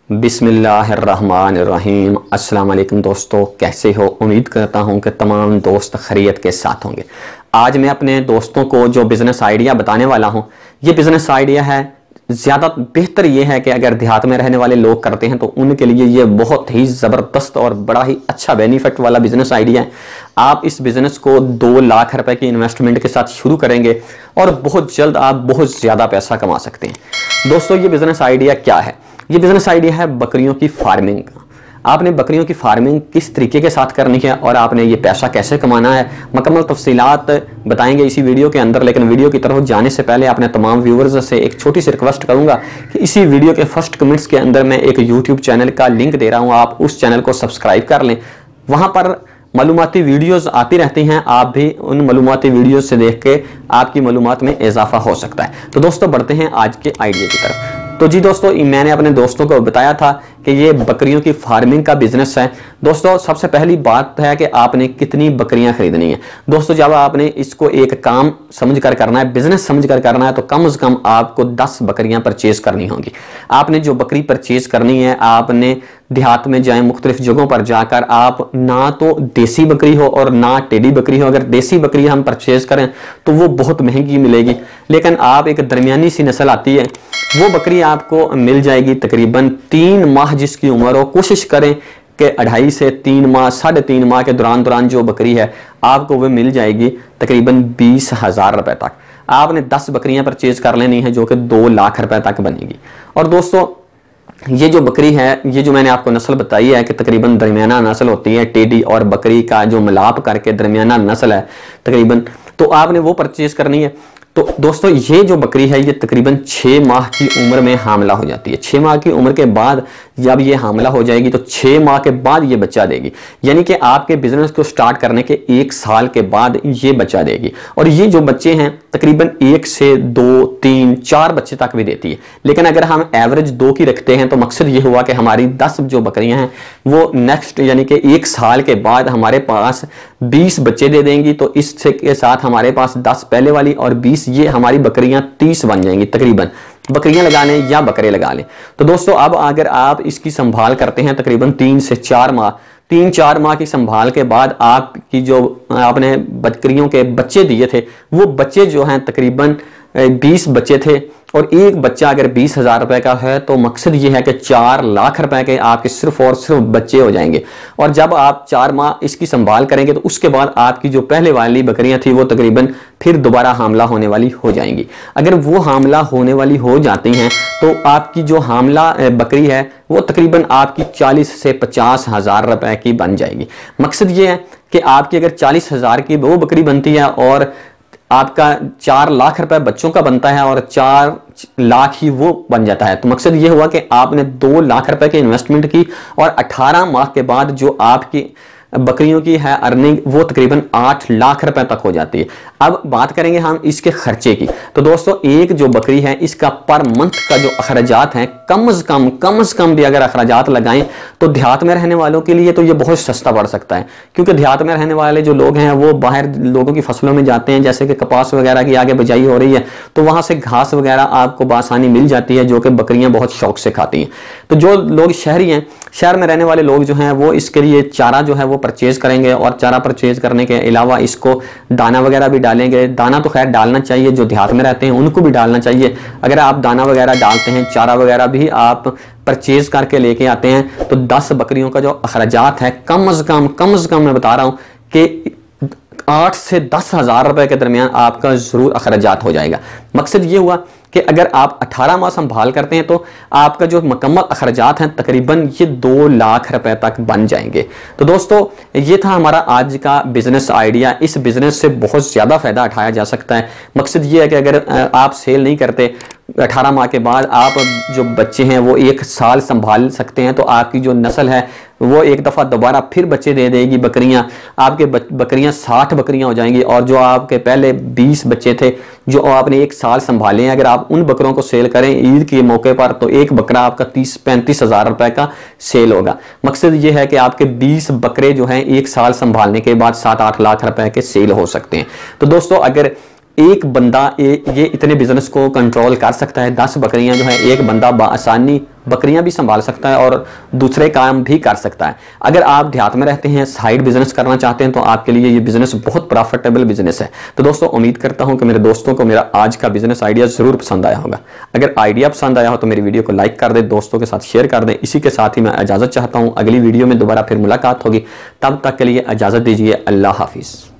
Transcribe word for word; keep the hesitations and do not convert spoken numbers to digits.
बिस्मिल्लाहिर्रहमानिर्रहीम। अस्सलाम वालेकुम दोस्तों, कैसे हो? उम्मीद करता हूं कि तमाम दोस्त खैरियत के साथ होंगे। आज मैं अपने दोस्तों को जो बिज़नेस आइडिया बताने वाला हूं, ये बिज़नेस आइडिया है ज़्यादा बेहतर ये है कि अगर देहात में रहने वाले लोग करते हैं तो उनके लिए ये बहुत ही ज़बरदस्त और बड़ा ही अच्छा बेनिफिट वाला बिज़नेस आइडिया है। आप इस बिज़नेस को दो लाख रुपए की इन्वेस्टमेंट के साथ शुरू करेंगे और बहुत जल्द आप बहुत ज़्यादा पैसा कमा सकते हैं। दोस्तों, ये बिज़नेस आइडिया क्या है? ये बिज़नेस आइडिया है बकरियों की फार्मिंग का। आपने बकरियों की फार्मिंग किस तरीके के साथ करनी है और आपने ये पैसा कैसे कमाना है, मुकम्मल तफसीलात बताएंगे इसी वीडियो के अंदर। लेकिन वीडियो की तरफ जाने से पहले अपने तमाम व्यूवर्स से एक छोटी सी रिक्वेस्ट करूंगा कि इसी वीडियो के फर्स्ट कमेंट्स के अंदर मैं एक यूट्यूब चैनल का लिंक दे रहा हूँ, आप उस चैनल को सब्सक्राइब कर लें। वहाँ पर मालूमाती वीडियोज़ आती रहती हैं, आप भी उन मालूमाती वीडियोज़ से देख के आपकी मालूमात में इजाफा हो सकता है। तो दोस्तों, बढ़ते हैं आज के आइडिया की तरफ। तो जी दोस्तों, मैंने अपने दोस्तों को बताया था कि ये बकरियों की फार्मिंग का बिजनेस है। दोस्तों, सबसे पहली बात है कि आपने कितनी बकरियां खरीदनी है। दोस्तों, जब आपने इसको एक काम समझकर करना है, बिजनेस समझकर करना है, तो कम से कम आपको दस बकरियां परचेज करनी होंगी। आपने जो बकरी परचेज करनी है, आपने देहात में जाए, मुख्तलिफ जगहों पर जाकर आप ना तो देसी बकरी हो और ना टेडी बकरी हो। अगर देसी बकरी हम परचेज करें तो वो बहुत महंगी मिलेगी, लेकिन आप एक दरमियानी सी नस्ल आती है, वो बकरी आपको मिल जाएगी तकरीबन तीन माह जिसकी उम्र हो। कोशिश करें कि अढ़ाई से तीन माह, साढ़े तीन माह के दौरान दौरान जो बकरी है आपको वो मिल जाएगी तकरीबन बीस हजार रुपए तक। आपने दस बकरियां परचेज कर लेनी है जो कि दो लाख रुपए तक बनेगी। और दोस्तों, ये जो बकरी है, ये जो मैंने आपको नस्ल बताई है कि तकरीबन दरमियाना नस्ल होती है, टेडी और बकरी का जो मिलाप करके दरमियाना नस्ल है तकरीबन, तो आपने वो परचेज करनी है। तो दोस्तों, ये जो बकरी है ये तकरीबन छः माह की उम्र में हामला हो जाती है। छः माह की उम्र के बाद जब ये हामला हो जाएगी तो छः माह के बाद ये बच्चा देगी, यानी कि आपके बिजनेस को स्टार्ट करने के एक साल के बाद ये बच्चा देगी। और ये जो बच्चे हैं तकरीबन एक से दो, तीन, चार बच्चे तक भी देती है। लेकिन अगर हम एवरेज दो की रखते हैं तो मकसद ये हुआ कि हमारी दस जो बकरियां हैं वो नेक्स्ट यानी कि एक साल के बाद हमारे पास बीस बच्चे दे देंगी। तो इससे के साथ हमारे पास दस पहले वाली और बीस ये हमारी बकरियां तीस बन जाएंगी। तकरीबन बकरियां लगा लें या बकरे लगा लें। तो दोस्तों, अब अगर आप इसकी संभाल करते हैं तकरीबन तीन से चार माह, तीन चार माह की संभाल के बाद आपकी जो आपने बकरियों के बच्चे दिए थे वो बच्चे जो हैं तकरीबन बीस बच्चे थे, और एक बच्चा अगर बीस हजार रुपए का है तो मकसद ये है कि चार लाख रुपए के आपके सिर्फ और सिर्फ बच्चे हो जाएंगे। और जब आप चार माह इसकी संभाल करेंगे तो उसके बाद आपकी जो पहले वाली बकरियां थी वो तकरीबन फिर दोबारा हामला होने वाली हो जाएंगी। अगर वो हामला होने वाली हो जाती हैं तो आपकी जो हामला बकरी है वो तकरीबन आपकी चालीस से पचास हजार रुपए की बन जाएगी। मकसद ये है कि आपकी अगर चालीस हजार की वो बकरी बनती है और आपका चार लाख रुपए बच्चों का बनता है और चार लाख ही वो बन जाता है, तो मकसद ये हुआ कि आपने दो लाख रुपए की इन्वेस्टमेंट की और अठारह माह के बाद जो आपकी बकरियों की है अर्निंग वो तकरीबन आठ लाख रुपए तक हो जाती है। अब बात करेंगे हम इसके खर्चे की। तो दोस्तों, एक जो बकरी है इसका पर मंथ का जो अखराजात हैं, कम से कम कम से कम भी अगर अखराजात लगाएं तो देहात में रहने वालों के लिए तो ये बहुत सस्ता पड़ सकता है। क्योंकि देहात में रहने वाले जो लोग हैं वो बाहर लोगों की फसलों में जाते हैं, जैसे कि कपास वगैरह की आगे बिजाई हो रही है तो वहां से घास वगैरह आपको बासानी मिल जाती है जो कि बकरियां बहुत शौक से खाती हैं। तो जो लोग शहरी हैं, शहर में रहने वाले लोग जो हैं वो इसके लिए चारा जो है वो परचेज करेंगे, और चारा परचेज करने के अलावा इसको दाना वगैरह भी डालेंगे। दाना तो खैर डालना चाहिए, जो देहात में रहते हैं उनको भी डालना चाहिए। अगर आप दाना वगैरह डालते हैं, चारा वगैरह भी आप परचेज करके लेके आते हैं तो दस बकरियों का जो अखराजात है कम से कम कम से कम मैं बता रहा हूं कि आठ से दस हजार रुपए के दरमियान आपका जरूर अखराजात हो जाएगा। मकसद ये हुआ कि अगर आप अठारह माह संभाल करते हैं तो आपका जो मुकम्मल अखराजात हैं तकरीबन ये दो लाख रुपए तक बन जाएंगे। तो दोस्तों, ये था हमारा आज का बिजनेस आइडिया। इस बिजनेस से बहुत ज़्यादा फायदा उठाया जा सकता है। मकसद ये है कि अगर आप सेल नहीं करते, अठारह माह के बाद आप जो बच्चे हैं वो एक साल संभाल सकते हैं, तो आपकी जो नस्ल है वो एक दफ़ा दोबारा फिर बच्चे दे देगी बकरियां। आपके बकरियां साठ बकरियां हो जाएंगी, और जो आपके पहले बीस बच्चे थे जो आपने एक साल संभाले हैं, अगर आप उन बकरों को सेल करें ईद के मौके पर तो एक बकरा आपका तीस पैंतीस हजार रुपए का सेल होगा। मकसद ये है कि आपके बीस बकरे जो हैं एक साल संभालने के बाद सात आठ लाख रुपए के सेल हो सकते हैं। तो दोस्तों, अगर एक बंदा ये, ये इतने बिजनेस को कंट्रोल कर सकता है, दस बकरियां जो है एक बंदा आसानी बकरियां भी संभाल सकता है और दूसरे काम भी कर सकता है। अगर आप देहात में रहते हैं, साइड बिजनेस करना चाहते हैं, तो आपके लिए ये बिजनेस बहुत प्रॉफिटेबल बिजनेस है। तो दोस्तों उम्मीद करता हूं कि मेरे दोस्तों को मेरा आज का बिजनेस आइडिया जरूर पसंद आया होगा। अगर आइडिया पसंद आया हो तो मेरी वीडियो को लाइक कर दें, दोस्तों के साथ शेयर कर दें। इसी के साथ ही मैं इजाजत चाहता हूं, अगली वीडियो में दोबारा फिर मुलाकात होगी। तब तक के लिए इजाजत दीजिए। अल्लाह हाफिज।